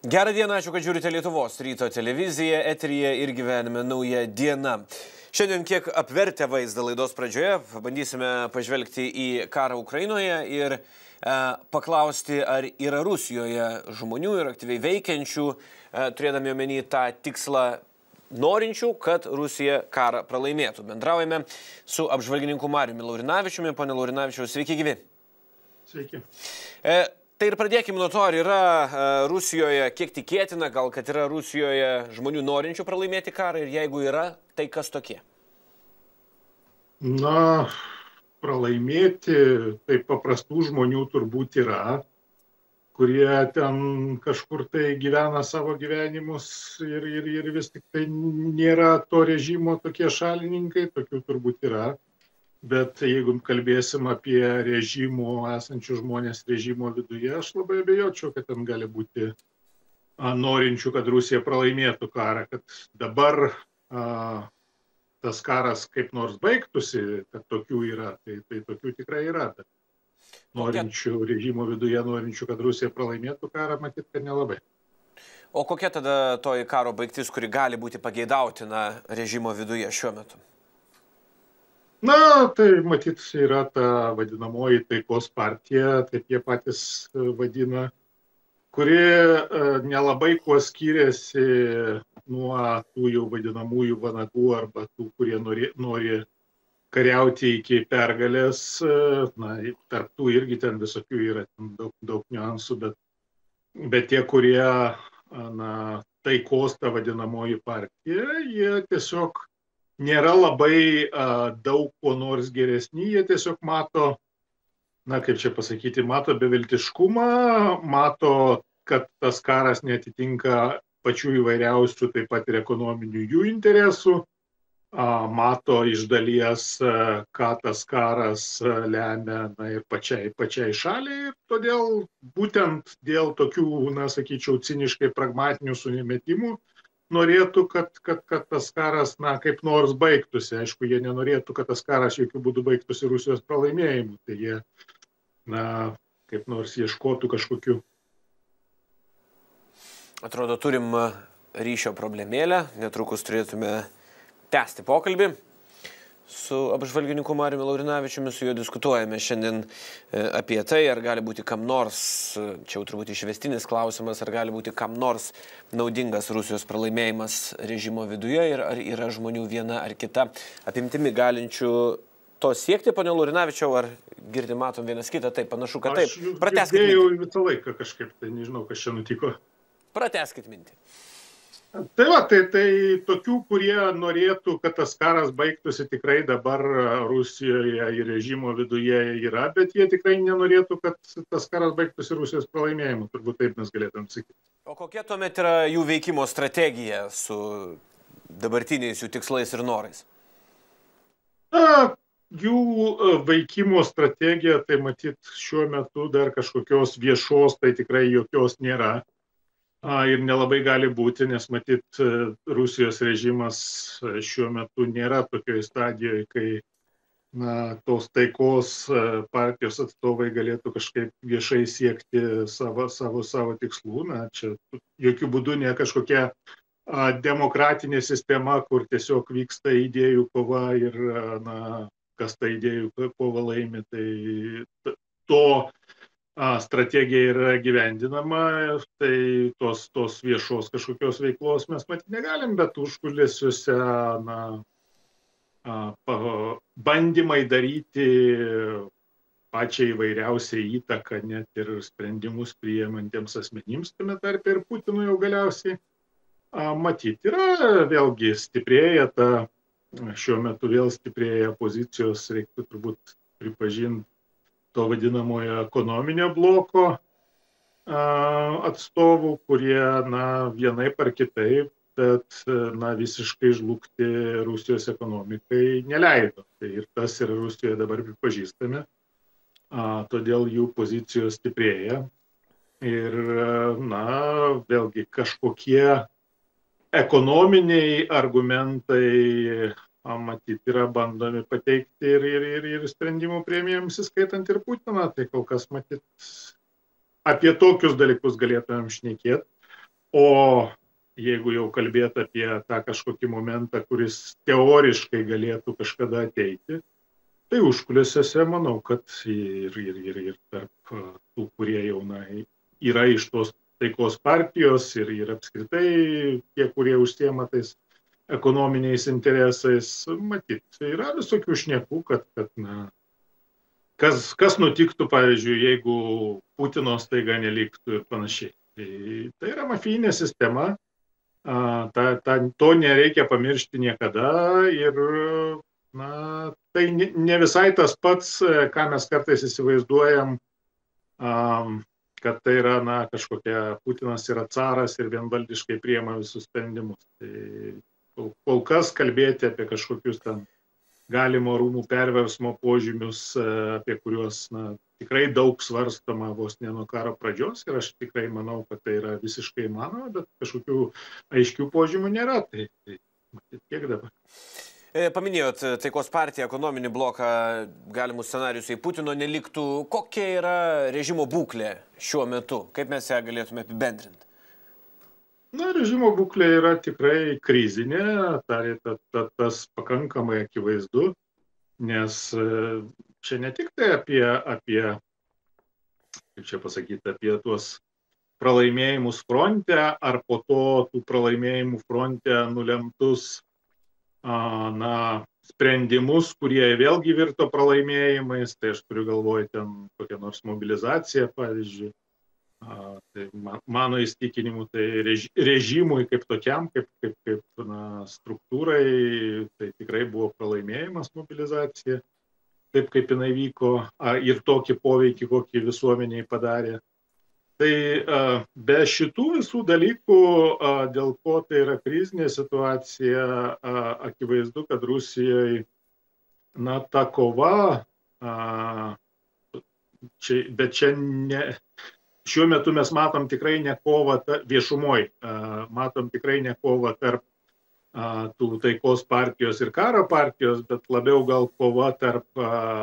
Gerą dieną, ačiū, kad žiūrite Lietuvos ryto televiziją, eteryje ir gyvenime nauja diena. Šiandien kiek apvertę vaizdą laidos pradžioje, bandysime pažvelgti į karą Ukrainoje ir paklausti, ar yra Rusijoje žmonių ir aktyviai veikiančių, turėdami omeny tą tikslą norinčių, kad Rusija karą pralaimėtų. Bendraujame su apžvalgininku Mariumi Laurinavičiumi. Pone Laurinavičiau, sveiki gyvi. Sveiki. Tai ir pradėkime nuo to, ar yra Rusijoje, kiek tikėtina, gal kad yra Rusijoje žmonių norinčių pralaimėti karą ir jeigu yra, tai kas tokie? Na, pralaimėti, tai paprastų žmonių turbūt yra, kurie ten kažkur tai gyvena savo gyvenimus ir vis tik tai nėra to režimo tokie šalininkai, tokių turbūt yra. Bet jeigu kalbėsim apie režimų, esančių žmonės režimo viduje, aš labai abejočiau, kad ten gali būti norinčių, kad Rusija pralaimėtų karą, kad dabar tas karas kaip nors baigtųsi, kad tokių yra, tai tokių tikrai yra. Bet norinčių režimo viduje, norinčių, kad Rusija pralaimėtų karą, matyt, kad nelabai. O kokia tada toji karo baigtis, kuri gali būti pageidautina režimo viduje šiuo metu? Na, tai matyt yra ta vadinamoji taikos partija, taip jie patys vadina, kuri nelabai kuo skiriasi nuo tų jau vadinamųjų vanagų arba tų, kurie nori kariauti iki pergalės. Na, tarp tų irgi ten visokių yra daug niuansų, bet tie, kurie taikos ta vadinamoji partija, jie tiesiog nėra labai daug ko nors geresni, jie tiesiog mato, kaip čia pasakyti, mato beviltiškumą, mato, kad tas karas netitinka pačių įvairiausių, taip pat ir ekonominių jų interesų, mato iš dalies, ką tas karas lemia ir pačiai šaliai, ir todėl būtent dėl tokių, sakyčiau, ciniškai pragmatinių sumetimų norėtų, kad tas karas, kaip nors baigtųsi. Aišku, jie nenorėtų, kad tas karas jokių būdų baigtųsi Rusijos pralaimėjimu. Tai jie, kaip nors ieškotų kažkokių. Atrodo, turim ryšio problemėlę. Netrukus turėtume tęsti pokalbį su apžvalgininku Mariumi Laurinavičiumi. Su juo diskutuojame šiandien apie tai, ar gali būti kam nors, čia jau turbūt išvestinis klausimas, ar gali būti kam nors naudingas Rusijos pralaimėjimas režimo viduje ir ar yra žmonių viena ar kita apimtimi galinčių to siekti. Pone Laurinavičiau, ar girdim, matom vienas kitą? Taip, panašu, kad taip. Aš girdėjau visą laiką kažkaip, tai nežinau, kas čia nutiko. Pratęskit mintį. Tai tokių, kurie norėtų, kad tas karas baigtųsi, tikrai dabar Rusijoje ir režimo viduje yra, bet jie tikrai nenorėtų, kad tas karas baigtųsi Rusijos pralaimėjimu, turbūt taip mes galėtum sakyti. O kokia tuomet yra jų veikimo strategija su dabartiniais jų tikslais ir norais? Jų veikimo strategija, tai matyt šiuo metu dar kažkokios viešos, tai tikrai jokios nėra. Ir nelabai gali būti, nes matyt Rusijos režimas šiuo metu nėra tokioje stadijoje, kai tos taikos partijos atstovai galėtų kažkaip viešai siekti savo tikslų. Čia jokių būdų ne kažkokia demokratinė sistema, kur tiesiog vyksta idėjų kova ir kas ta idėjų kova laimi, tai to strategija yra gyvendinama, tai tos viešos kažkokios veiklos mes matyti negalim, bet užkulisiuose bandymai daryti pačią įvairiausią įtaką net ir sprendimus priimantiems asmenims, tame tarpe ir Putinui jau galiausiai matyti yra, vėlgi stiprėja šiuo metu vėl stiprėja pozicijos, reiktų turbūt pripažinti, to vadinamojo ekonominio bloko atstovų, kurie vienaip ar kitaip, bet visiškai žlugti Rusijos ekonomikai neleido. Tai ir tas yra Rusijoje dabar pripažįstami, todėl jų pozicijos stiprėja. Ir vėlgi kažkokie ekonominiai argumentai matyt yra bandomi pateikti ir sprendimų priėmėjams, įskaitant ir Putiną. Tai kol kas matyt apie tokius dalykus galėtumėm šnekėti. O jeigu jau kalbėti apie tą kažkokį momentą, kuris teoriškai galėtų kažkada ateiti, tai užkulisiuose manau, kad ir tarp tų, kurie jau yra iš tos taikos partijos ir apskritai tie, kurie užsiema tais ekonominiais interesais, matyt, yra visokių šnekų, kad kas nutiktų, pavyzdžiui, jeigu Putino staiga neliktų ir panašiai. Tai yra mafijinė sistema, to nereikia pamiršti niekada ir tai ne visai tas pats, ką mes kartais įsivaizduojam, kad tai yra kažkokia Putinas yra caras ir vienvaldiškai priema visus sprendimus. Tai kol kas kalbėti apie kažkokius ten galimo rūmų perversmo požymius, apie kuriuos tikrai daug svarstama vos ne nuo karo pradžios ir aš tikrai manau, kad tai yra visiškai įmanoma, bet kažkokių aiškių požymių nėra. Tai matyt, tiek dabar. Paminėjot taikos partiją, ekonominį bloką, galimus scenarius, jei Putino neliktų. Kokia yra režimo būklė šiuo metu? Kaip mes ją galėtume apibendrinti? Režimo būklė yra tikrai krizinė, tas pakankamai akivaizdu, nes čia ne tik tai apie kaip čia pasakyti, apie tuos pralaimėjimus fronte ar po to tų pralaimėjimų fronte nulemtus sprendimus, kurie vėlgi virto pralaimėjimais, tai aš turiu galvoj ten kokią nors mobilizaciją, pavyzdžiui. Tai mano įsitikinimu, tai režimui kaip tokiam, kaip struktūrai, tai tikrai buvo pralaimėjimas mobilizacija, taip kaip jinai vyko ir tokį poveikį, kokį visuomeniai padarė. Tai be šitų visų dalykų, dėl ko tai yra krizinė situacija, akivaizdu, kad Rusijoje, ta kova, bet čia ne, šiuo metu mes matom tikrai ne kovą viešumoj, matom tikrai ne kovą tarp tų taikos partijos ir karo partijos, bet labiau gal kova tarp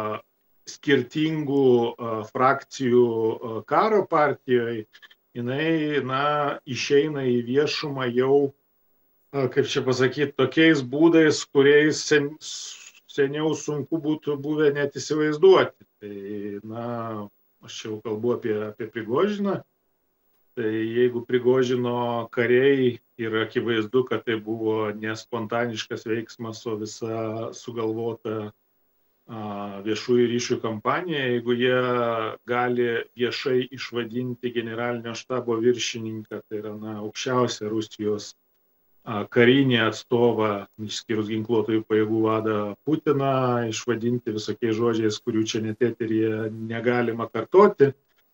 skirtingų frakcijų karo partijoje, jinai, išeina į viešumą jau, kaip čia pasakyti, tokiais būdais, kuriais seniau sunku būtų buvę net įsivaizduoti. Tai, aš jau kalbu apie Prigožiną. Tai jeigu Prigožino kariai ir akivaizdu, kad tai buvo ne spontaniškas veiksmas, o visa sugalvota viešųjų ryšių kampanija, jeigu jie gali viešai išvadinti generalinio štabo viršininką, tai yra aukščiausią Rusijos karinį atstovą, išskyrus ginkluotųjų pajėgų vadą Putiną, išvadinti visokiais žodžiais, kurių čia net eteryje negalima kartoti.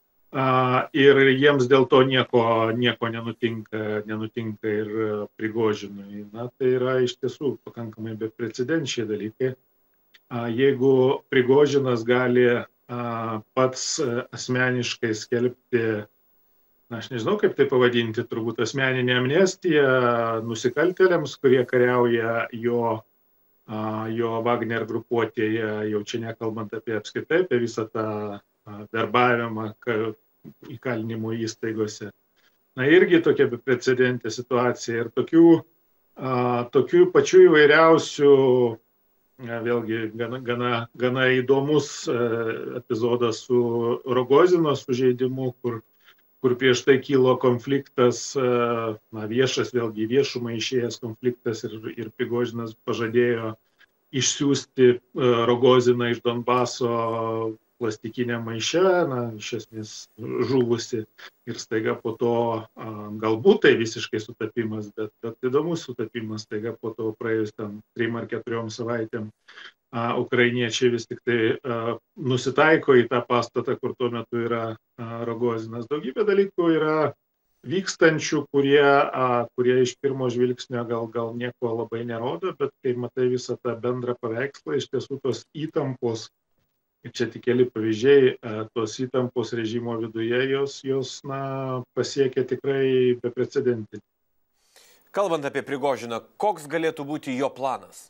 Ir jiems dėl to nieko nenutinka ir Prigožinui. Tai yra iš tiesų pakankamai beprecedenčiai dalykai. Jeigu Prigožinas gali pats asmeniškai skelbti, aš nežinau kaip tai pavadinti, turbūt asmeninė amnestija nusikaltėliams, kurie kariauja jo Wagner grupuotėje, jau čia nekalbant apie apskritai, apie visą tą darbavimą įkalinimo įstaigose. Irgi tokia beprecedentė situacija ir tokių pačių įvairiausių, vėlgi gana įdomus epizodas su Rogozino sužeidimu, kur prieš tai kilo konfliktas, viešas, vėlgi viešumą išėjęs konfliktas ir Prigožinas pažadėjo išsiųsti Rogoziną iš Donbaso plastikinę maišę, iš esmės žuvusi ir staiga po to, galbūt tai visiškai sutapimas, bet įdomus sutapimas, staiga po to praėjus ten 3 ar 4 savaitėm ukrainiečiai vis tik tai nusitaiko į tą pastatą, kur tuo metu yra Rogozinas. Daugybė dalykų yra vykstančių, kurie iš pirmo žvilgsnio gal nieko labai nerodo, bet kai matai visą tą bendrą paveikslą, iš tiesų tos įtampos, ir čia tik keli pavyzdžiai, tos įtampos režimo viduje, jos pasiekia tikrai beprecedentį. Kalbant apie Prigožiną, koks galėtų būti jo planas?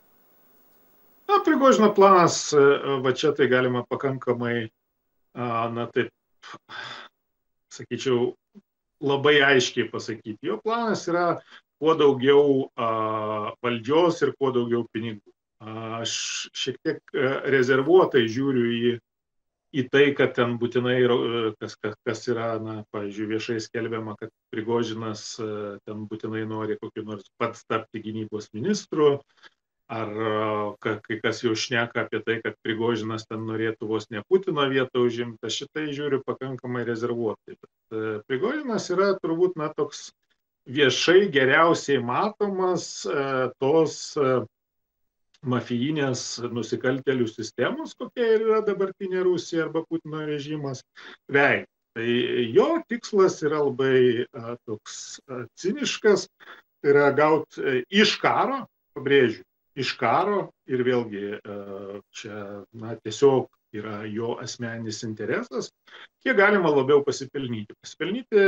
Prigožino planas, va čia tai galima pakankamai, taip, sakyčiau, labai aiškiai pasakyti. Jo planas yra kuo daugiau valdžios ir kuo daugiau pinigų. Aš šiek tiek rezervuotai žiūriu į tai, kad ten būtinai, kas yra, pavyzdžiui, viešai skelbiama, kad Prigožinas ten būtinai nori kokį nors pats tapti gynybos ministru, ar kai kas jau šneka apie tai, kad Prigožinas ten norėtų vos ne Putino vietą užimti, aš šitai žiūriu pakankamai rezervuotai. Bet Prigožinas yra turbūt, toks viešai geriausiai matomas tos mafijinės nusikaltėlių sistemos, kokia yra dabartinė Rusija arba Putino režimas, veikia. Tai jo tikslas yra labai toks ciniškas, tai yra gauti iš karo, pabrėžiu, iš karo ir vėlgi čia tiesiog yra jo asmeninis interesas, kiek galima labiau pasipelnyti. Pasipelnyti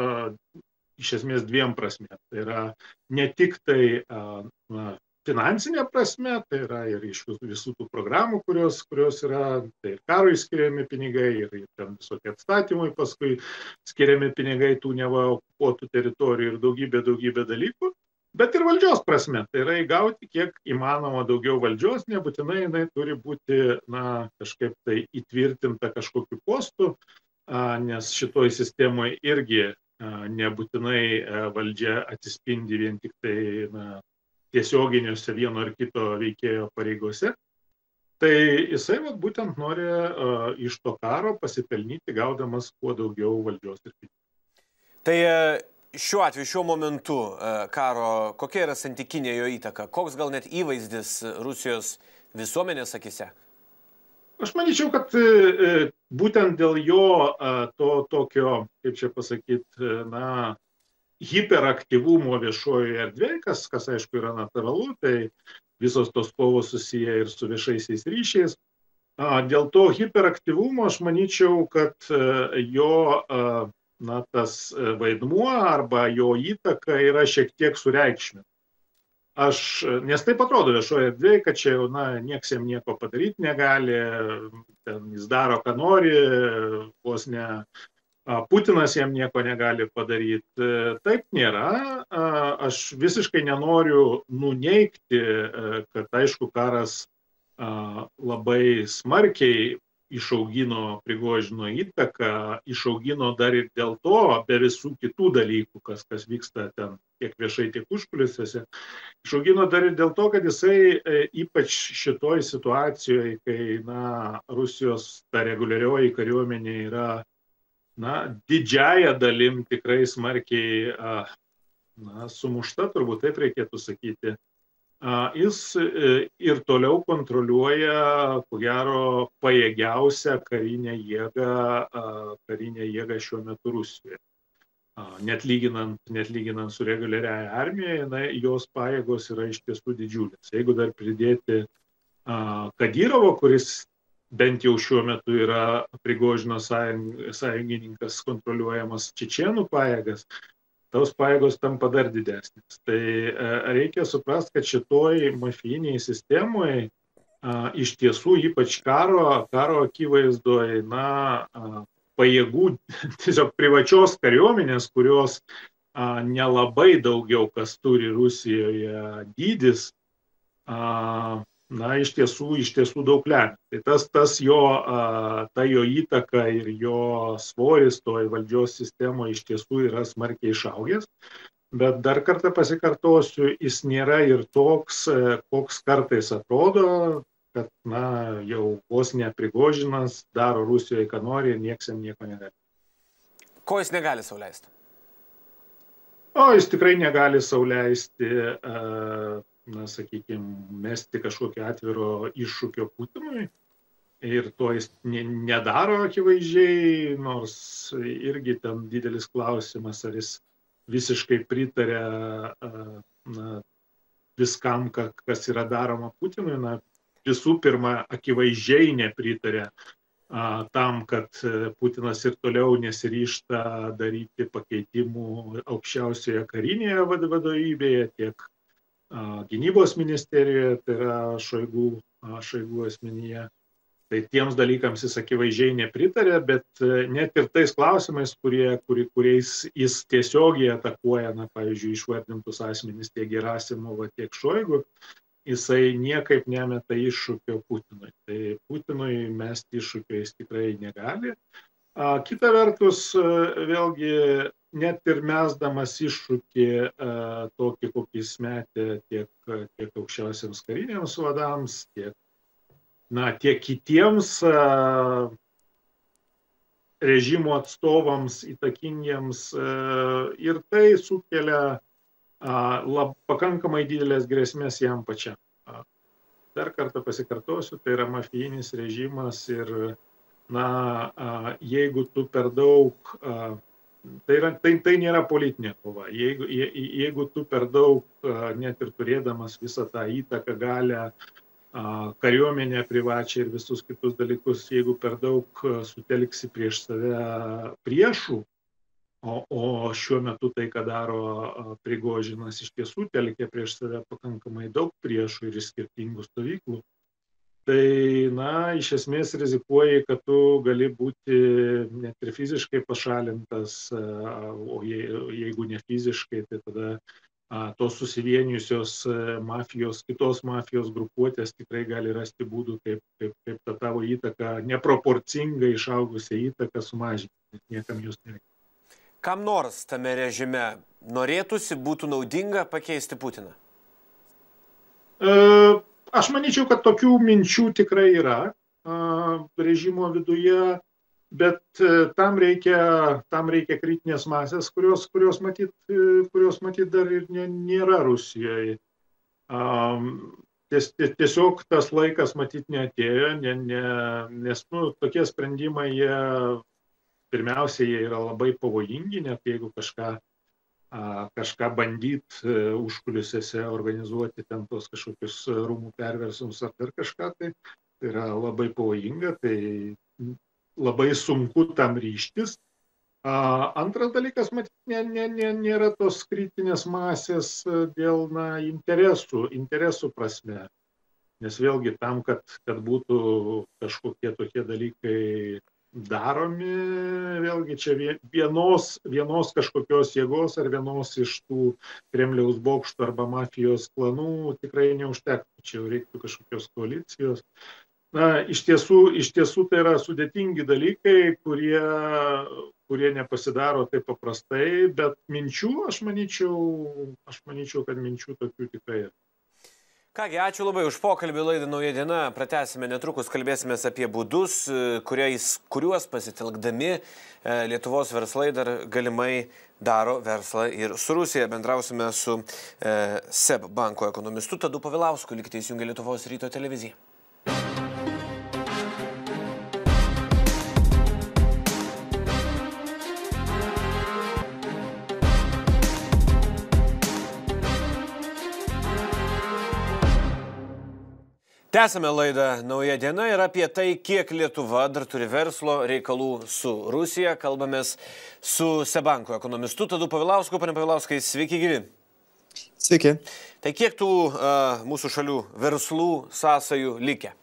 iš esmės dviem prasmėm. Tai yra ne tik tai finansinė prasme, tai yra ir iš visų tų programų, kurios yra, tai ir karui skiriami pinigai, ir ten visokie atstatymai, paskui skiriami pinigai tų neva okupuotų teritorijų ir daugybė dalykų, bet ir valdžios prasme, tai yra įgauti kiek įmanoma daugiau valdžios, nebūtinai jinai turi būti kažkaip tai įtvirtinta kažkokiu postu, nes šitoj sistemoje irgi nebūtinai valdžia atsispindi vien tik tai tiesioginiuose vieno ar kito veikėjo pareigose. Tai jisai būtent nori iš to karo pasipelnyti, gaudamas kuo daugiau valdžios ir pinigų. Tai šiuo atveju, šiuo momentu karo, kokia yra santykinė jo įtaka? Koks gal net įvaizdis Rusijos visuomenės akise? Aš manyčiau, kad būtent dėl jo to tokio, kaip čia pasakyti, hiperaktyvumo viešojoje erdvėje, kas aišku yra natūralu, tai visos tos kovos susiję ir su viešaisiais ryšiais. Dėl to hiperaktyvumo aš manyčiau, kad jo tas vaidmuo arba jo įtaka yra šiek tiek sureikšminta. Nes taip atrodo viešoje erdvėje, kad čia jau nieks jam nieko padaryti negali, ten jis daro, ką nori, vos ne Putinas jam nieko negali padaryti. Taip nėra. Aš visiškai nenoriu nuneigti, kad aišku karas labai smarkiai išaugino Prigožino įtaką, išaugino dar ir dėl to, be visų kitų dalykų, kas vyksta ten tiek viešai, tiek užkulisiuose, išaugino dar ir dėl to, kad jisai ypač šitoj situacijoje, kai Rusijos ta reguliarioji kariuomenė yra didžiąją dalim tikrai smarkiai sumušta, turbūt taip reikėtų sakyti. Jis ir toliau kontroliuoja, ko gero, pajėgiausią karinę jėgą šiuo metu Rusijoje. Net lyginant su reguliariaja armija, jos pajėgos yra iš tiesų didžiulės. Jeigu dar pridėti Kadyrovo, kuris bent jau šiuo metu yra Prigožino sąjungininkas kontroliuojamas čečėnų pajėgas, tos pajėgos tampa dar didesnės. Tai reikia suprasti, kad šitoj mafijiniai sistemoje iš tiesų, ypač karo akivaizdoje, pajėgų, tiesiog privačios kariuomenės, kurios nelabai daugiau kas turi Rusijoje dydis, iš tiesų daug lemia. Tai ta jo įtaka ir jo svoris toj valdžios sistemoje iš tiesų yra smarkiai išaugęs, bet dar kartą pasikartosiu, jis nėra ir toks, koks kartais atrodo, kad jau vos ne Prigožinas daro Rusijoje, ką nori ir nieks jam nieko negali. Ko jis negali sau leisti? Jis tikrai negali sau leisti sakykime, mesti kažkokio atviro iššūkio Putinui ir to jis nedaro akivaizdžiai, nors irgi ten didelis klausimas, ar jis visiškai pritarė viskam, kas yra daroma Putinui. Visų pirma, akivaizdžiai nepritarė tam, kad Putinas ir toliau nesiryžta daryti pakeitimų aukščiausioje karinėje vadovybėje, tiek gynybos ministerijoje, tai yra Šoigu asmenyje, Tai tiems dalykams jis akivaizdžiai nepritarė, bet net ir tais klausimais, kuriais jis tiesiogiai atakuoja, pavyzdžiui, išvardintus asmenys tiek Gerasimovą, tiek Šoigu, jisai niekaip nemeta iššūkio Putinui. Tai Putinui mesti iššūkio jis tikrai negali. Kita vertus, vėlgi, net ir mesdamas iššūkį tokį, kokį jis metė tiek aukščiausiams kariniams vadams, tiek kitiems režimo atstovams įtakingiems, ir tai sukelia pakankamai didelės grėsmės jam pačiam. Dar kartą pasikartosiu, tai yra mafijinis režimas ir jeigu tu per daug, tai nėra politinė kova, jeigu tu per daug, net ir turėdamas visą tą įtaką, galę, kariuomenę privačią ir visus kitus dalykus, jeigu per daug sutelksi prieš save priešų, o šiuo metu tai, ką daro Prigožinas, iš tiesų telkia prieš save pakankamai daug priešų ir iš skirtingų stovyklų, tai, iš esmės rizikuoji, kad tu gali būti net ir fiziškai pašalintas, o jeigu ne fiziškai, tai tada tos susivienijusios kitos mafijos grupuotės tikrai gali rasti būdų, kaip tą tavo įtaką, neproporcingai išaugusią įtaką sumažinti, nes niekam jūs nereikia. Kam nors tame režime norėtųsi, būtų naudinga pakeisti Putiną? Aš manyčiau, kad tokių minčių tikrai yra režimo viduje, bet tam reikia kritinės masės, kurios matyt dar ir nėra Rusijoje. Tiesiog tas laikas matyt neatėjo, nes tokie sprendimai, pirmiausia, jie yra labai pavojingi, net jeigu kažką bandyt užkulisiuose organizuoti, ten tos kažkokius rūmų perversmus ar dar kažką, tai yra labai pavojinga, tai labai sunku tam ryžtis. Antras dalykas, matyt, nėra tos kritinės masės dėl interesų prasme. Nes vėlgi tam, kad būtų kažkokie tokie dalykai daromi, vėlgi čia vienos kažkokios jėgos ar vienos iš tų Kremliaus bokštų arba mafijos klanų tikrai neužtektų. Čia jau reiktų kažkokios koalicijos. Iš tiesų tai yra sudėtingi dalykai, kurie nepasidaro taip paprastai, bet minčių, aš manyčiau, kad minčių tokių tikrai yra. Kągi, ačiū labai už pokalbį, laida Nauja diena. Pratęsime netrukus, kalbėsime apie būdus, kuriuos pasitelkdami Lietuvos verslai dar galimai daro verslą ir su Rusija. Bendrausime su SEB banko ekonomistu Tadu Povilausku. Likite įsijungę Lietuvos ryto televiziją. Tęsame laidą Nauja diena ir apie tai, kiek Lietuva dar turi verslo reikalų su Rusija. Kalbamės su SEB banko ekonomistu Tadu Povilausku. Pane Povilauskai, sveiki gyvi. Sveiki. Tai kiek tų mūsų šalių verslų sąsajų likę?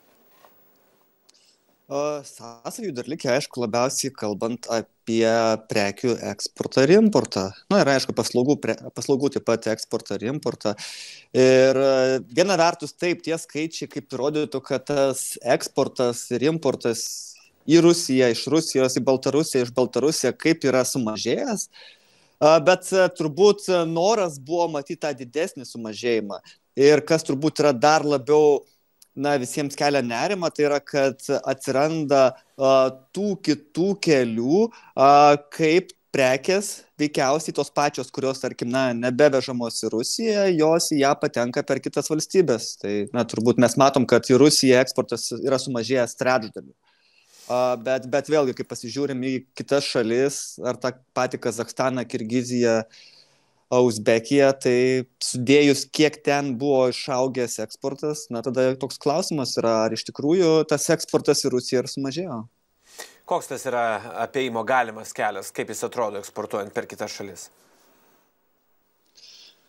Sąsajų dar likę, aišku, labiausiai kalbant apie prekių eksportą ir importą. Ir aišku, paslaugų taip pat eksportą ir importą. Ir viena vertus taip, tie skaičiai kaip rodytų, kad tas eksportas ir importas į Rusiją, iš Rusijos į Baltarusiją, iš Baltarusiją kaip yra sumažėjęs, bet turbūt noras buvo matyti tą didesnį sumažėjimą. Ir kas turbūt yra dar labiau visiems kelia nerimą, tai yra, kad atsiranda tų kitų kelių, kaip prekės, veikiausiai tos pačios, kurios, tarkim, nebevežamos į Rusiją, jos į ją patenka per kitas valstybės. Tai, turbūt mes matom, kad į Rusiją eksportas yra sumažėjęs trečdaliu. Bet vėlgi, kai pasižiūrim į kitas šalis, ar tą patį Kazachstaną, Kirgiziją, Uzbekiją, tai sudėjus, kiek ten buvo išaugęs eksportas, tada toks klausimas yra, ar iš tikrųjų tas eksportas į Rusiją ir sumažėjo. Koks tas yra apėjimo galimas kelias, kaip jis atrodo eksportuojant per kitas šalis?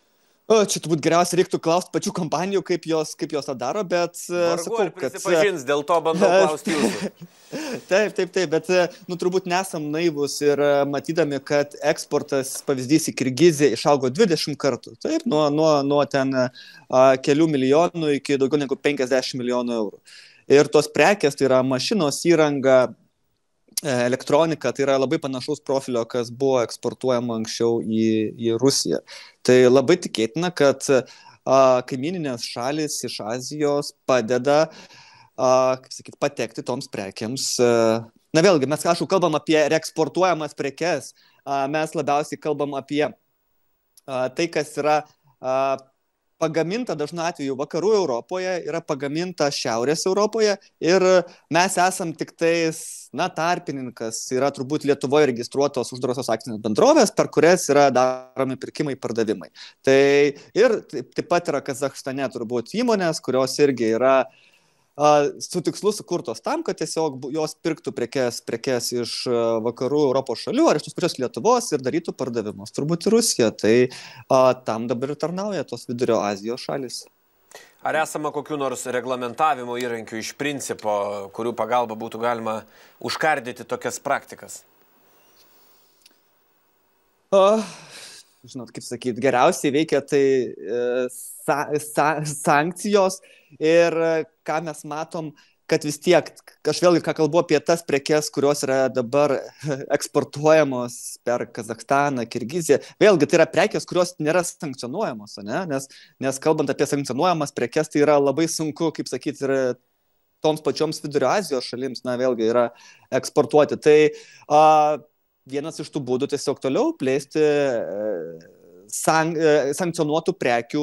Čia turbūt geriausiai reiktų klausti pačių kompanijų, kaip jos tą daro, bet Vargu ar prisipažins, dėl to bandau klausti jūsų. Taip, bet turbūt nesam naivus ir matydami, kad eksportas pavyzdys į Kirgiziją išaugo 20 kartų, taip, nuo ten kelių milijonų iki daugiau negu 50 milijonų eurų. Ir tos prekės, tai yra mašinos, įranga, elektronika, tai yra labai panašaus profilio, kas buvo eksportuojama anksčiau į Rusiją. Tai labai tikėtina, kad kaimininės šalis iš Azijos padeda patekti toms prekiams. Na vėlgi, mes kalbam apie reeksportuojamas prekes, mes labiausiai kalbam apie tai, kas yra pagaminta dažnu atveju vakarų Europoje, yra pagaminta šiaurės Europoje ir mes esam tik tais, tarpininkas, yra turbūt Lietuvoje registruotos uždarosios akcinės bendrovės, per kurias yra daromi pirkimai, pardavimai. Tai ir taip pat yra Kazachstane turbūt įmonės, kurios irgi yra su tikslu sukurtos tam, kad tiesiog jos pirktų prekes iš vakarų Europos šalių ar iš tos pačios Lietuvos ir darytų pardavimus. Turbūt ir Rusija, tai tam dabar ir tarnauja tos Vidurio Azijos šalis. Ar esama kokių nors reglamentavimo įrankių iš principo, kurių pagalba būtų galima užkardyti tokias praktikas? Žinot, kaip sakyti, geriausiai veikia tai sankcijos ir ką mes matom, kad vis tiek, aš vėlgi kalbu apie tas prekes, kurios yra dabar eksportuojamos per Kazachstaną, Kirgiziją. Vėlgi, tai yra prekes, kurios nėra sankcionuojamos, nes kalbant apie sankcionuojamas prekes, tai yra labai sunku, kaip sakyti, ir toms pačioms Vidurio Azijos šalims, vėlgi, yra eksportuoti. Tai vienas iš tų būdų tiesiog toliau plėsti sankcionuotų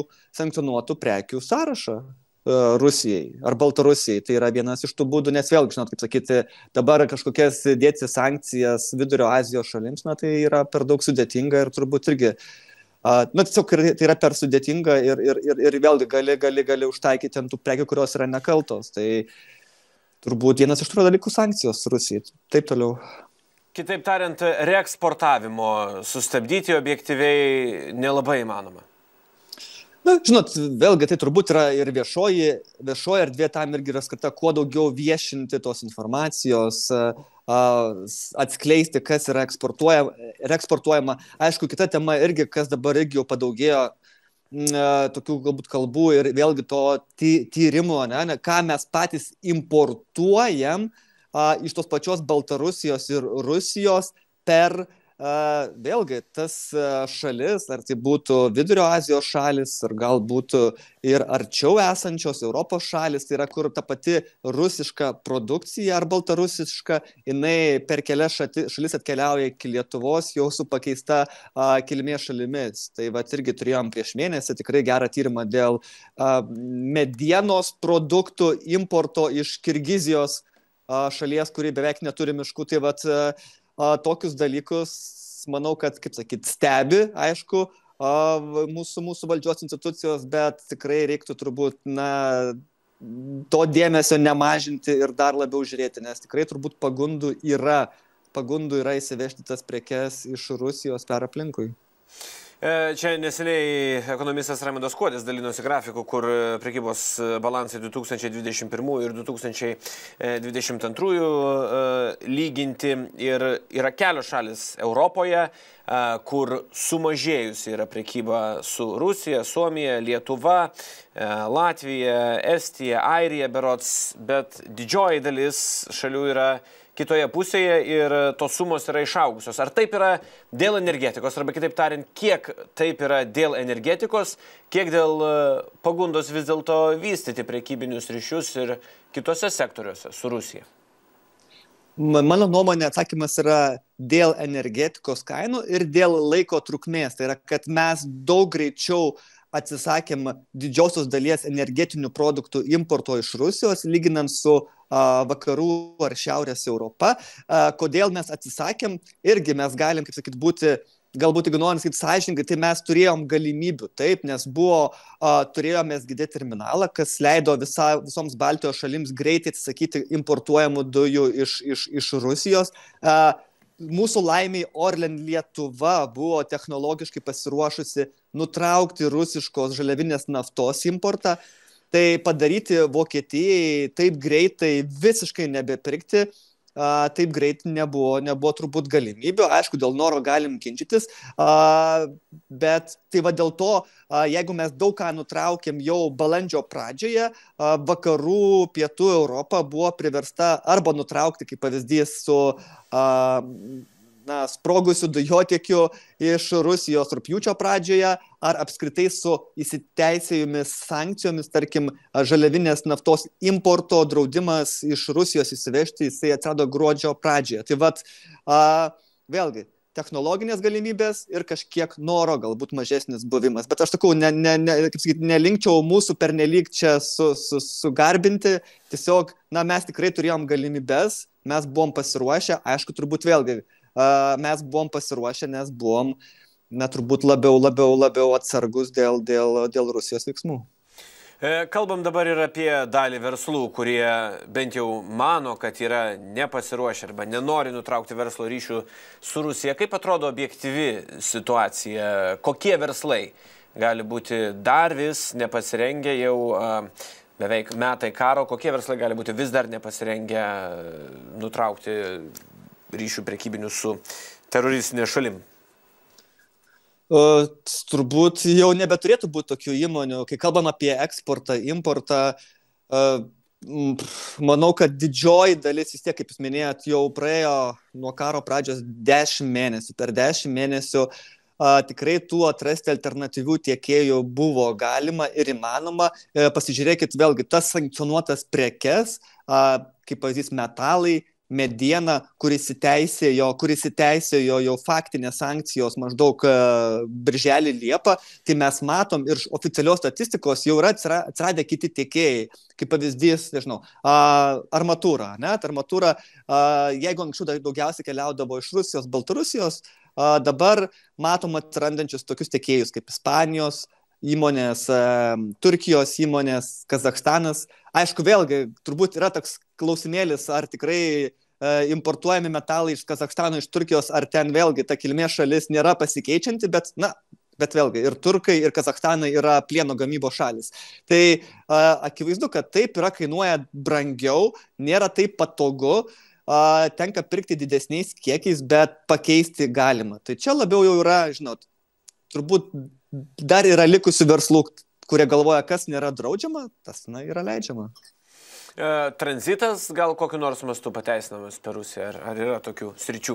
prekių sąrašą Rusijai ar Baltarusijai. Tai yra vienas iš tų būdų, nes vėlgi, žinot, kaip sakyti, dabar kažkokias dėti sankcijas Vidurio Azijos šalims, tai yra per daug sudėtinga ir turbūt irgi, tiesiog tai yra per sudėtinga ir vėlgi gali užtaikyti ant tų prekių, kurios yra nekaltos. Tai turbūt vienas iš tų dalykų sankcijos Rusijai. Taip toliau. Kitaip tariant, reeksportavimo sustabdyti objektyviai nelabai įmanoma. Žinot, vėlgi tai turbūt yra ir viešoji erdvė tam irgi yra skirta kuo daugiau viešinti tos informacijos, atskleisti, kas yra eksportuojama. Aišku, kita tema irgi, kas dabar irgi jau padaugėjo tokių galbūt kalbų ir vėlgi to tyrimo, ką mes patys importuojam iš tos pačios Baltarusijos ir Rusijos per vėlgi tas šalis, ar tai būtų Vidurio Azijos šalis, ar gal būtų ir arčiau esančios Europos šalis, tai yra kur ta pati rusiška produkcija ar baltarusiška, jinai per kelias šalis atkeliauja iki Lietuvos jau su pakeista kilmės šalimis. Tai irgi turėjom prieš mėnesį tikrai gerą tyrimą dėl medienos produktų importo iš Kirgizijos šalies, kuri beveik neturi miškų. Tai tokius dalykus, manau, kad, kaip sakyt, stebi, aišku, mūsų valdžios institucijos, bet tikrai reiktų turbūt, to dėmesio nemažinti ir dar labiau žiūrėti, nes tikrai turbūt pagundų yra įsivežti tas prekes iš Rusijos per aplinkui. Čia neseniai ekonomistas Raimundas Kuodis dalinosi grafikų, kur prekybos balansai 2021 ir 2022 lyginti ir yra kelios šalis Europoje, kur sumažėjusi yra prekyba su Rusija, Suomija, Lietuva, Latvija, Estija, Airija berods, bet didžioji dalis šalių yra kitoje pusėje ir tos sumos yra išaugusios. Ar taip yra dėl energetikos, arba kitaip tariant, kiek taip yra dėl energetikos, kiek dėl pagundos vis dėlto vystyti prekybinius ryšius ir kitose sektoriuose su Rusija? Mano nuomonė atsakymas yra dėl energetikos kainų ir dėl laiko trukmės. Tai yra, kad mes daug greičiau atsisakėm didžiosios dalies energetinių produktų importo iš Rusijos, lyginant su vakarų ar šiaurės Europa. Kodėl mes atsisakėm? Irgi mes galim, kaip sakyt, būti, galbūt ignoruojant kaip sąžininkai, tai mes turėjom galimybių, taip, nes turėjome SGD terminalą, kas leido visoms Baltijos šalims greitai atsisakyti importuojamų dujų iš Rusijos. mūsų laimiai Orlen Lietuva buvo technologiškai pasiruošusi nutraukti rusiškos žaliavinės naftos importą, tai padaryti Vokietijai taip greitai visiškai nebepirkti, taip greit nebuvo turbūt galimybių. Aišku, dėl noro galim ginčytis, bet tai va dėl to, jeigu mes daug ką nutraukėm jau balandžio pradžioje, vakarų pietų Europa buvo priversta arba nutraukti, kaip pavyzdys, su sprogusių dujotiekių iš Rusijos rugpjūčio pradžioje, ar apskritai su įsiteisėjomis sankcijomis, tarkim, žaliavinės naftos importo draudimas iš Rusijos įsivežti, jisai atsirado gruodžio pradžioje. Tai vat, vėlgi, technologinės galimybės ir kažkiek noro, galbūt mažesnis buvimas. Bet aš sakau, kaip sakyti, nelinkčiau mūsų pernelyg čia sugarbinti. Tiesiog, mes tikrai turėjom galimybės, mes buvom pasiruošę, aišku, turbūt vėlgi, mes buvom pasiruošę, nes buvom, turbūt labiau atsargus dėl Rusijos veiksmų. Kalbam dabar ir apie dalį verslų, kurie bent jau mano, kad yra nepasiruošę arba nenori nutraukti verslo ryšių su Rusija. Kaip atrodo objektyvi situacija? Kokie verslai gali būti dar vis nepasirengę jau beveik metai karo? Kokie verslai gali būti vis dar nepasirengę nutraukti ryšių prekybinių su teroristinė šalim? Turbūt jau nebeturėtų būti tokių įmonių. Kai kalbam apie eksportą, importą, manau, kad didžioji dalis, vis tiek, kaip jūs minėjot, jau praėjo nuo karo pradžios 10 mėnesių. Per 10 mėnesių tikrai tų atrasti alternatyvių tiekėjų buvo galima ir įmanoma. Pasižiūrėkit vėlgi, tas sankcionuotas prekes, kaip pavyzdys metalai, mediena, kuris įteisėjo jau faktinės sankcijos maždaug birželį Liepą, tai mes matom ir oficialios statistikos jau yra atsiradę kiti tiekėjai. Kaip pavyzdys, nežinau, armatūra. Armatūra, jeigu anksčiau daugiausiai keliaudavo iš Rusijos, Baltarusijos, dabar matom atsirandančius tokius tiekėjus kaip Ispanijos įmonės, Turkijos įmonės, Kazachstanas. Aišku, vėlgi, turbūt yra toks klausimėlis, ar tikrai importuojami metalai iš Kazachstano, iš Turkijos, ar ten vėlgi ta kilmės šalis nėra pasikeičianti, bet vėlgi ir Turkai, ir Kazachstanai yra plieno gamybos šalis. Tai akivaizdu, kad taip yra, kainuoja brangiau, nėra taip patogu, tenka pirkti didesniais kiekiais, bet pakeisti galima. Tai čia labiau jau yra, žinot, turbūt dar yra likusių verslų, kurie galvoja, kas nėra draudžiama, tas yra leidžiama. Tranzitas gal kokiu nors mastu pateisinamas per Rusiją, ar yra tokių sričių?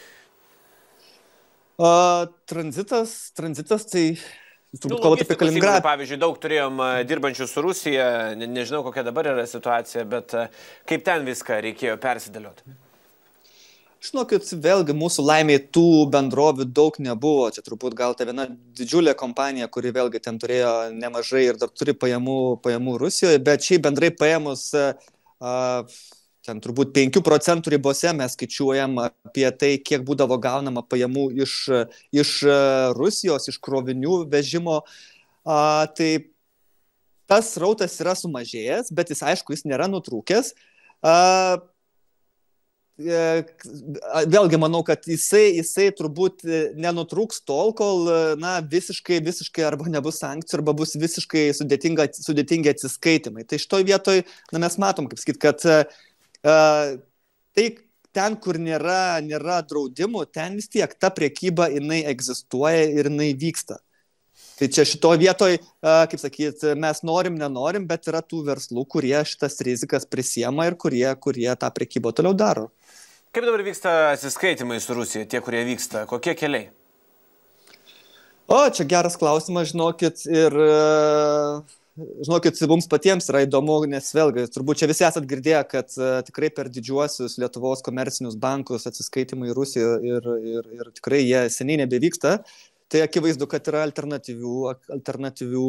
Tranzitas, tai turbūt kalbate apie Kaliningradą. Pavyzdžiui, daug turėjom dirbančių su Rusija, nežinau, kokia dabar yra situacija, bet kaip ten viską reikėjo persidėlioti? Žinokit, vėlgi mūsų laimiai tų bendrovių daug nebuvo. Čia turbūt gal ta viena didžiulė kompanija, kuri vėlgi ten turėjo nemažai ir dar turi pajamų Rusijoje, bet šiaip bendrai paėmus ten turbūt 5% ribose mes skaičiuojam apie tai, kiek būdavo gaunama pajamų iš Rusijos, iš krovinių vežimo. Tai tas srautas yra sumažėjęs, bet jis, aišku, jis nėra nutrūkęs. Vėlgi manau, kad jisai turbūt nenutrūks tol, kol visiškai arba nebus sankcijų, arba bus visiškai sudėtingi atsiskaitimai. Tai šitoj vietoj mes matom, kaip sakyt, kad tai ten, kur nėra draudimų, ten vis tiek ta prekyba jinai egzistuoja ir jinai vyksta. Tai čia šitoj vietoj, kaip sakyt, mes nenorim, bet yra tų verslų, kurie šitas rizikas prisiema ir kurie tą prekybą toliau daro. Kaip dabar vyksta atsiskaitimai su Rusija, tie, kurie vyksta? Kokie keliai? Čia geras klausimas, žinokit, ir mums patiems yra įdomu, nes vėlgi, turbūt čia visi esat girdėję, kad tikrai per didžiuosius Lietuvos komercinius bankus atsiskaitimai Rusijoje ir tikrai jie seniai nebevyksta. Tai akivaizdu, kad yra alternatyvių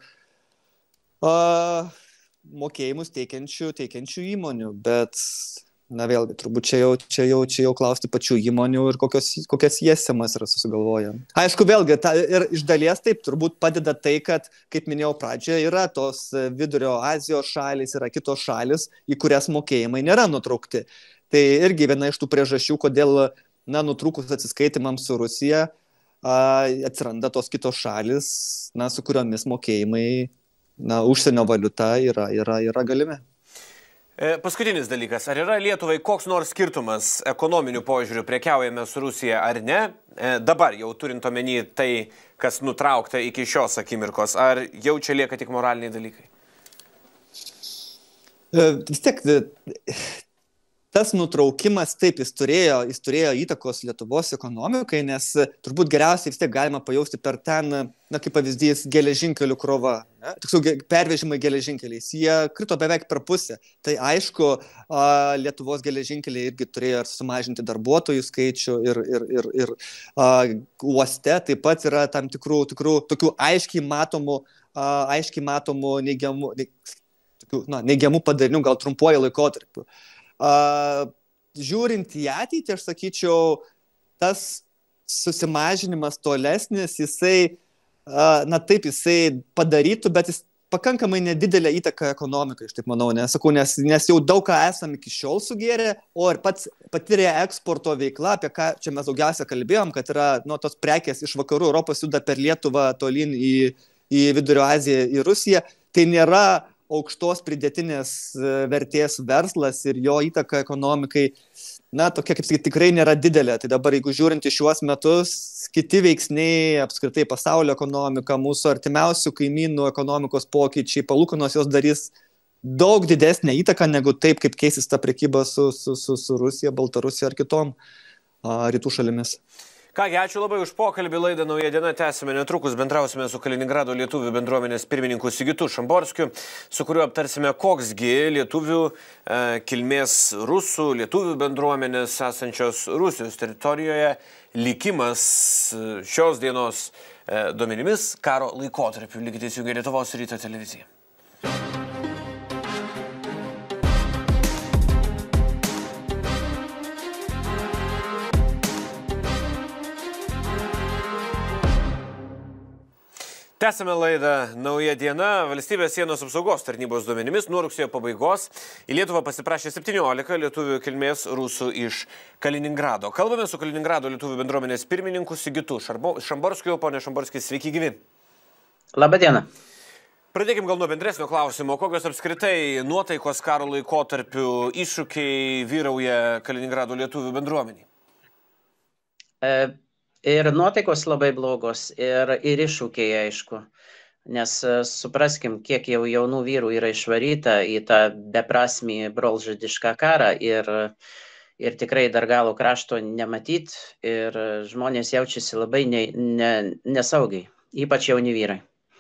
mokėjimus teikiančių įmonių, bet vėlgi, turbūt čia jau klausti pačių įmonių ir kokias jie schemas yra susigalvoję. Aišku, vėlgi, ir iš dalies taip turbūt padeda tai, kad, kaip minėjau pradžioje, yra tos Vidurio Azijos šalys, yra kitos šalis, į kurias mokėjimai nėra nutraukti. Tai irgi viena iš tų priežasčių, kodėl nutrūkus atsiskaitimams su Rusija, atsiranda tos kitos šalis, su kuriomis mokėjimai, užsienio valiuta yra galimi. Paskutinis dalykas. Ar yra Lietuvai koks nors skirtumas ekonominių požiūrių, prekiaujame su Rusija ar ne? Dabar jau turint omeny tai, kas nutraukta iki šios akimirkos, ar jau čia lieka tik moraliniai dalykai? Vis tiek, tas nutraukimas, taip, jis turėjo įtakos Lietuvos ekonomikai, nes turbūt geriausiai vis tiek galima pajausti per ten, kaip pavyzdys, geležinkelių krova. Tiksliau, pervežimai geležinkeliais. Jie krito beveik per pusę. Tai aišku, Lietuvos geležinkeliai irgi turėjo sumažinti darbuotojų skaičių ir uoste taip pat yra tam tikrų tokių aiškiai matomų neigiamų padarinių, gal trumpuoju laikotarpiu. Žiūrint į ateitį, aš sakyčiau, tas susimažinimas tolesnis, jisai padarytų, bet jis pakankamai nedidelę įtaką ekonomikai, aš taip manau, nes jau daug ką esam iki šiol sugėrę, o ir pati reeksporto veikla, apie ką čia mes daugiausia kalbėjom, kad yra tos prekės iš vakarų Europos juda per Lietuvą tolyn į Vidurio Aziją, į Rusiją, tai nėra aukštos pridėtinės vertės verslas ir jo įtaka ekonomikai, tokia, kaip sakyti, tikrai nėra didelė. Tai dabar, jeigu žiūrint į šiuos metus, kiti veiksniai, apskritai pasaulio ekonomika, mūsų artimiausių kaimynų ekonomikos pokyčiai, palūkanos jos darys daug didesnę įtaką negu taip, kaip keisis ta prekyba su Rusija, Baltarusija ar kitom rytų šalimis. Kągi, ačiū labai už pokalbį. Laidą Nauja diena tęsime netrukus. Bendrausime su Kaliningrado lietuvių bendruomenės pirmininku Sigitu Šamborskiu, su kuriuo aptarsime, koksgi lietuvių kilmės rusų, lietuvių bendruomenės esančios Rusijos teritorijoje likimas šios dienos duomenimis karo laikotarpiu. Likite įsijungę Lietuvos ryto televiziją. Tęsime laidą Nauja diena. Valstybės sienos apsaugos tarnybos duomenimis nuo rugsėjo pabaigos į Lietuvą pasiprašė 17 lietuvių kilmės rusų iš Kaliningrado. Kalbame su Kaliningrado lietuvių bendruomenės pirmininku Sigitu Šamborskiu. Pone Šamborskis, sveiki gyvi. Labą dieną. Pradėkim gal nuo bendresnio klausimo. Kokios apskritai nuotaikos karo laikotarpiu iššūkiai vyrauja Kaliningrado lietuvių bendruomeniai? Ir nuotaikos labai blogos, ir iššūkiai, aišku, nes supraskim, kiek jau jaunų vyrų yra išvaryta į tą beprasmį brolžudišką karą ir tikrai dar galo krašto nematyt ir žmonės jaučiasi labai nesaugiai, ypač jauni vyrai.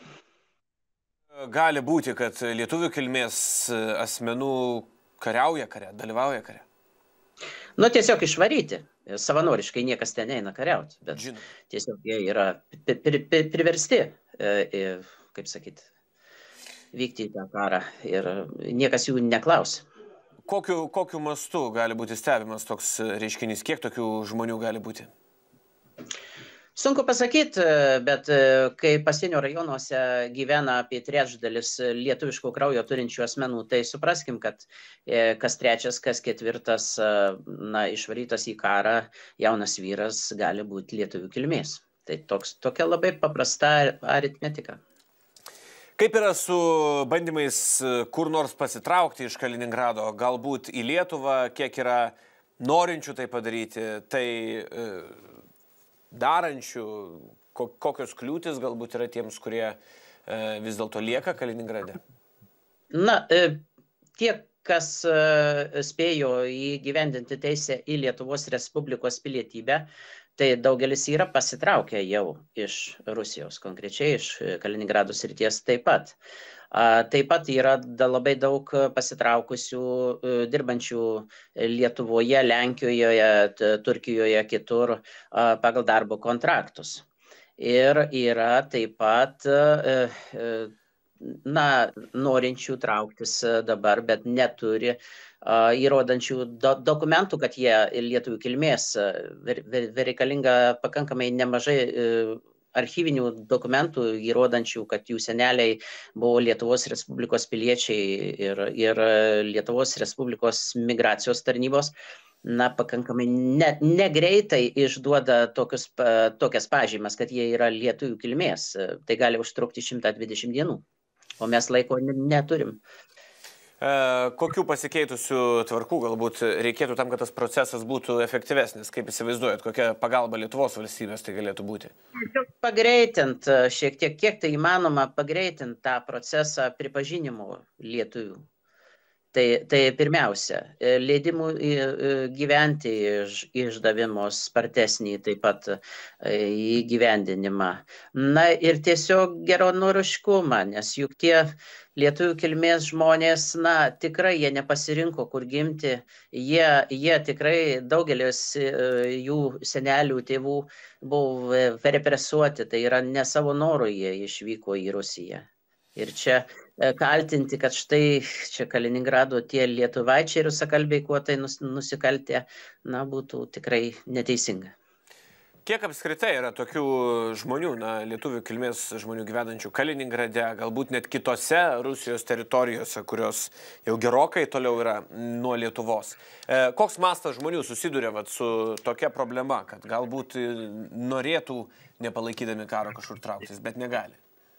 Gali būti, kad lietuvių kilmės asmenų kariauja kare, dalyvauja kare? Tiesiog išvaryti. Savanoriškai niekas ten eina kariauti, bet tiesiog jie yra priversti, kaip sakyti, vykti į tą karą ir niekas jų neklausia. Kokiu mastu gali būti stebimas toks reiškinys? Kiek tokių žmonių gali būti? Sunku pasakyti, bet kai pasienio rajonuose gyvena apie trečdalis lietuviško kraujo turinčių asmenų, tai supraskim, kad kas trečias, kas ketvirtas išvarytas į karą jaunas vyras gali būti lietuvių kilmės. Tai tokia labai paprasta aritmetika. Kaip yra su bandymais kur nors pasitraukti iš Kaliningrado, galbūt į Lietuvą, kiek yra norinčių tai padaryti, tai darančių, kokios kliūtis galbūt yra tiems, kurie vis dėlto lieka Kaliningrade? Tie, kas spėjo įgyvendinti teisę į Lietuvos Respublikos pilietybę, tai daugelis yra pasitraukę jau iš Rusijos, konkrečiai iš Kaliningrado srities taip pat. Taip pat yra labai daug pasitraukusių, dirbančių Lietuvoje, Lenkijoje, Turkijoje, kitur pagal darbo kontraktus. Ir yra taip pat norinčių trauktis dabar, bet neturi įrodančių dokumentų, kad jie lietuvių kilmės. Reikalinga pakankamai nemažai archyvinių dokumentų įrodančių, kad jų seneliai buvo Lietuvos Respublikos piliečiai ir Lietuvos Respublikos migracijos tarnybos pakankamai negreitai išduoda tokias pažymas, kad jie yra lietuvių kilmės. Tai gali užtrukti 120 dienų, o mes laiko neturim. Kokių pasikeitusių tvarkų galbūt reikėtų tam, kad tas procesas būtų efektyvesnis? Kaip įsivaizduojat, kokia pagalba Lietuvos valstybės tai galėtų būti? Pagreitint šiek tiek, kiek tai įmanoma, pagreitint tą procesą pripažinimo lietuvių. Tai pirmiausia, leidimų gyventi išdavimo spartesnį, taip pat įgyvendinimą. Na ir tiesiog geranoriškumą, nes juk tie lietuvių kilmės žmonės, tikrai jie nepasirinko, kur gimti. Jie tikrai daugelis jų senelių, tėvų buvo represuoti, tai yra ne savo norų jie išvyko į Rusiją. Ir čia kaltinti, kad štai čia Kaliningrado tie lietuvaičiai rusakalbiai kuo tai nusikaltė, būtų tikrai neteisinga. Kiek apskritai yra tokių žmonių, lietuvių kilmės žmonių gyvenančių Kaliningrade, galbūt net kitose Rusijos teritorijose, kurios jau gerokai toliau yra nuo Lietuvos? Koks mastas žmonių susiduria su tokia problema, kad galbūt norėtų nepalaikydami karo kažkur trauktis, bet negali?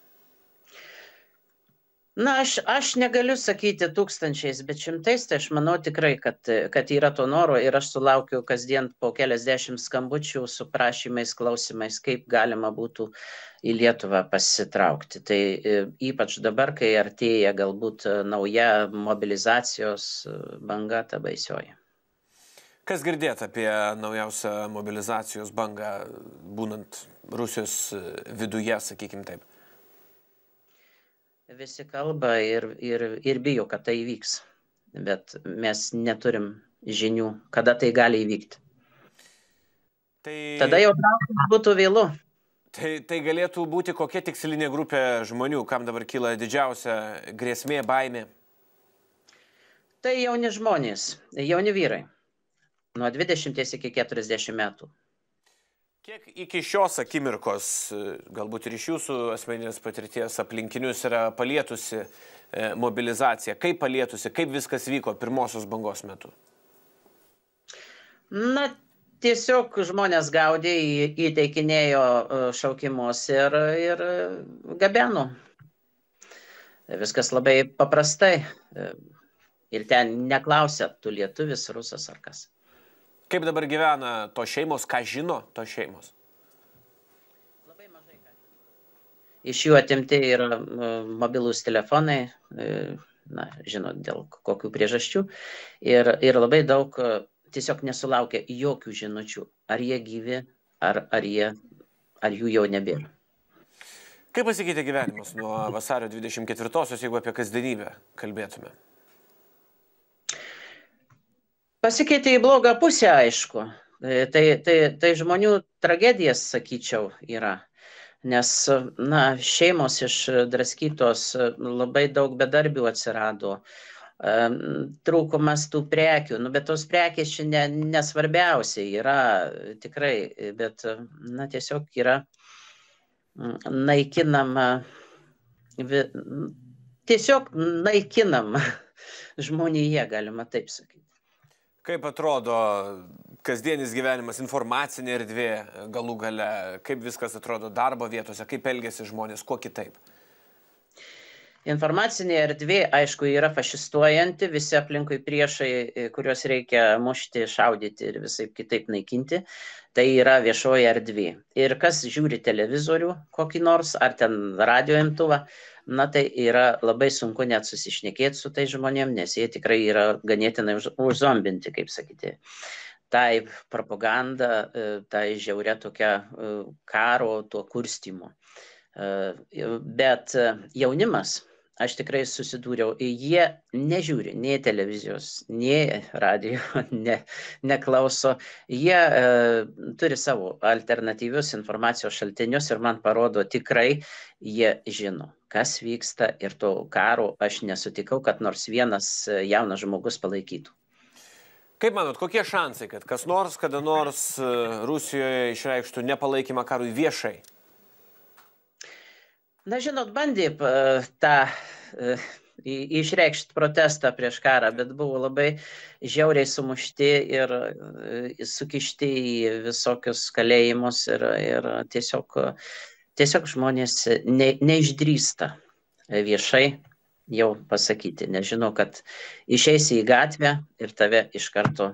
Aš negaliu sakyti tūkstančiais, bet šimtais, tai aš manau tikrai, kad yra to noro ir aš sulaukiu kasdien po keliasdešimt skambučių su prašymais, klausimais, kaip galima būtų į Lietuvą pasitraukti. Tai ypač dabar, kai artėja galbūt nauja mobilizacijos banga, ta baisioji. Kas girdėt apie naujausią mobilizacijos bangą, būnant Rusijos viduje, sakykim taip? Visi kalba ir bijo, kad tai įvyks, bet mes neturim žinių, kada tai gali įvykti. Tada jau būtų vėlu. Tai galėtų būti kokia tikslinė grupė žmonių, kam dabar kyla didžiausia grėsmė, baimė? Tai jauni žmonės, jauni vyrai, nuo 20 iki 40 metų. Kiek iki šios akimirkos, galbūt ir iš jūsų asmeninės patirties aplinkinius yra palietusi mobilizacija? Kaip palietusi, kaip viskas vyko pirmosios bangos metu? Tiesiog žmonės gaudė, įteikinėjo šaukimus ir gabeno. Viskas labai paprastai. Ir ten neklausia, tu lietuvis, rusas ar kas. Kaip dabar gyvena to šeimos, ką žino to šeimos? Labai mažai ką. Iš jų atimti yra mobilūs telefonai, žinot, dėl kokių priežasčių. Ir labai daug tiesiog nesulaukia jokių žinučių, ar jie gyvi, ar jų jau nebėra. Kaip pasikeitė gyvenimas nuo vasario 24-osios, jeigu apie kasdienybę kalbėtume? Pasikeitė į blogą pusę, aišku. Tai žmonių tragedijas, sakyčiau, yra. Nes, šeimos išdraskytos, labai daug bedarbių atsirado, trūkumas tų prekių, bet tos prekės šiandien nesvarbiausia yra tikrai, bet, tiesiog yra naikinama, tiesiog naikinama žmonėje, galima taip sakyti. Kaip atrodo kasdienis gyvenimas, informacinė erdvė galų gale, kaip viskas atrodo darbo vietose, kaip elgiasi žmonės, kuo kitaip? Informacinė erdvė, aišku, yra fašistuojanti, visi aplinkui priešai, kuriuos reikia mušti, šaudyti ir visai kitaip naikinti, tai yra viešoji erdvė. Ir kas žiūri televizorių kokį nors, ar ten radio imtuvą, tai yra labai sunku net susišnekėti su tai žmonėm, nes jie tikrai yra ganėtinai užzombinti, kaip sakyti. Tai propaganda, tai žiauria tokia karo, tuo kurstymu. Bet jaunimas, aš tikrai susidūriau, jie nežiūri nei televizijos, nei radio, neklauso. Jie turi savo alternatyvius informacijos šaltinius ir man parodo tikrai, jie žino, kas vyksta ir to karo aš nesutikau, kad nors vienas jaunas žmogus palaikytų. Kaip manot, kokie šansai, kad kas nors, kada nors Rusijoje išreikštų nepalaikymą karui viešai? Žinot, bandė tą išreikšti protestą prieš karą, bet buvo labai žiauriai sumušti ir sukišti į visokius kalėjimus ir tiesiog žmonės neišdrįsta viešai jau pasakyti, nežinau, kad išeisi į gatvę ir tave iš karto,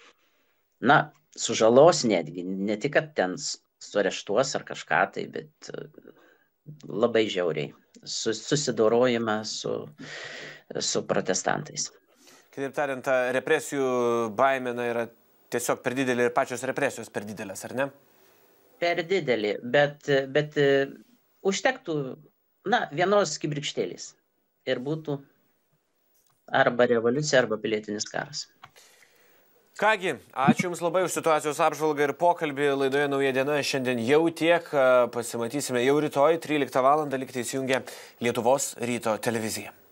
sužalos netgi, ne tik, kad ten sureštuos ar kažką tai, bet labai žiauriai susidorojama su protestantais. Kitaip tariant, ta represijų baimė yra tiesiog per didelė ir pačios represijos per didelės, ar ne? Per didelį, bet užtektų, vienos kibirkštėlės ir būtų arba revoliucija, arba pilietinis karas. Kągi, ačiū Jums labai už situacijos apžvalgą ir pokalbį laidoje Nauja diena. Šiandien jau tiek, pasimatysime jau rytoj 13 val. Likite įsijungę Lietuvos ryto televiziją.